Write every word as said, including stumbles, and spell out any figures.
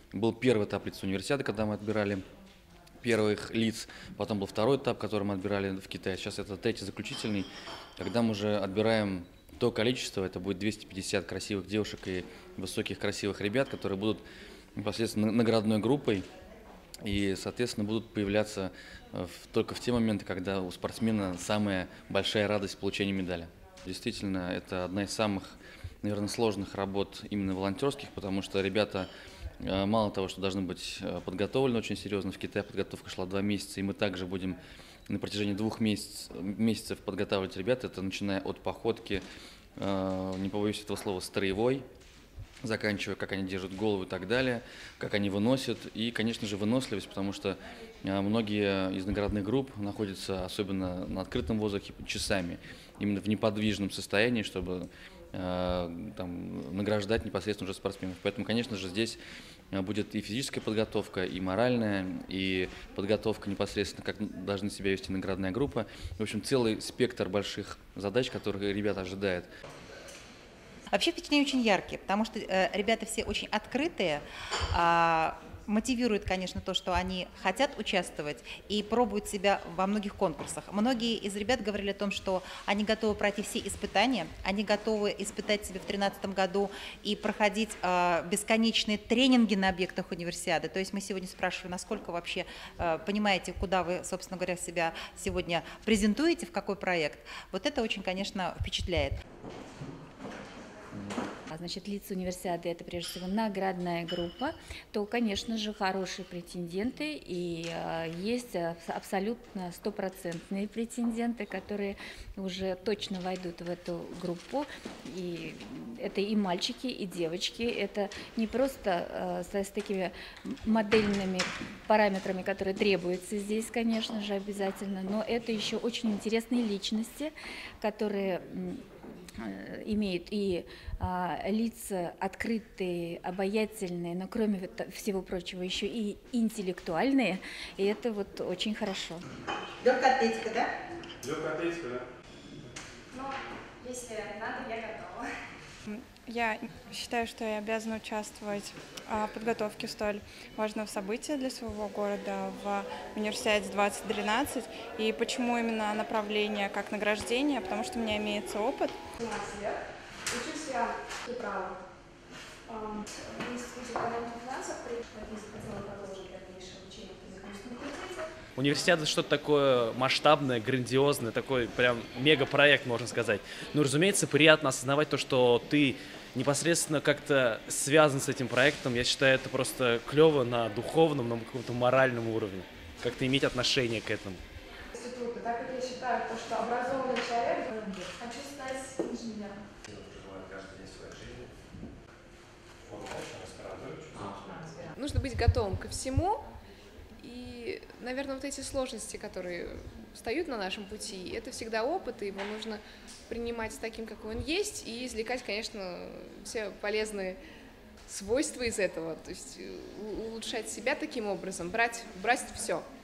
Был первый этап лиц-универсиады, когда мы отбирали первых лиц, потом был второй этап, который мы отбирали в Китае. Сейчас это третий, заключительный, когда мы уже отбираем то количество, это будет двести пятьдесят красивых девушек и высоких красивых ребят, которые будут непосредственно наградной группой и, соответственно, будут появляться в, только в те моменты, когда у спортсмена самая большая радость получения медали. Действительно, это одна из самых, наверное, сложных работ именно волонтерских, потому что ребята мало того, что должны быть подготовлены очень серьезно, в Китае подготовка шла два месяца, и мы также будем на протяжении двух месяц, месяцев подготавливать ребят, это начиная от походки, не побоюсь этого слова, строевой, заканчивая, как они держат голову и так далее, как они выносят, и, конечно же, выносливость, потому что многие из наградных групп находятся, особенно на открытом воздухе, часами, именно в неподвижном состоянии, чтобы там, награждать непосредственно уже спортсменов. Поэтому, конечно же, здесь будет и физическая подготовка, и моральная, и подготовка непосредственно, как должны себя вести наградная группа. В общем, целый спектр больших задач, которые ребята ожидают. Вообще впечатления очень яркие, потому что э, ребята все очень открытые, э, мотивирует, конечно, то, что они хотят участвовать и пробуют себя во многих конкурсах. Многие из ребят говорили о том, что они готовы пройти все испытания, они готовы испытать себя в две тысячи тринадцатом году и проходить э, бесконечные тренинги на объектах универсиады. То есть мы сегодня спрашивали, насколько вообще э, понимаете, куда вы, собственно говоря, себя сегодня презентуете, в какой проект. Вот это очень, конечно, впечатляет. Значит, лица универсиады – это прежде всего наградная группа, то, конечно же, хорошие претенденты, и э, есть абсолютно стопроцентные претенденты, которые уже точно войдут в эту группу. И это и мальчики, и девочки. Это не просто э, с, с такими модельными параметрами, которые требуются здесь, конечно же, обязательно, но это еще очень интересные личности, которые имеют и а, лица открытые, обаятельные, но кроме всего прочего еще и интеллектуальные, и это вот очень хорошо. Легкая атлетика, да? Легкая атлетика, да. Ну, если надо, я готова. Я считаю, что я обязана участвовать в подготовке столь важного события для своего города в универсиаде двадцать тринадцать. И почему именно направление как награждение? Потому что у меня имеется опыт. семнадцать лет. Учусь я и право. В институте экономики и финансов хотела продолжить дальнейшее обучение в экономическом факультете. Универсиада что-то такое масштабное, грандиозное, такой прям мегапроект, можно сказать. Ну, разумеется, приятно осознавать то, что ты непосредственно как-то связан с этим проектом. Я считаю, это просто клево на духовном, на каком-то моральном уровне. Как-то иметь отношение к этому. Институты, так как я считаю, то, что образованный человек, хочу стать инженером. Нужно быть готовым ко всему. И, наверное, вот эти сложности, которые встают на нашем пути, это всегда опыт, и его нужно принимать таким, какой он есть, и извлекать, конечно, все полезные свойства из этого, то есть улучшать себя таким образом, брать, брать все.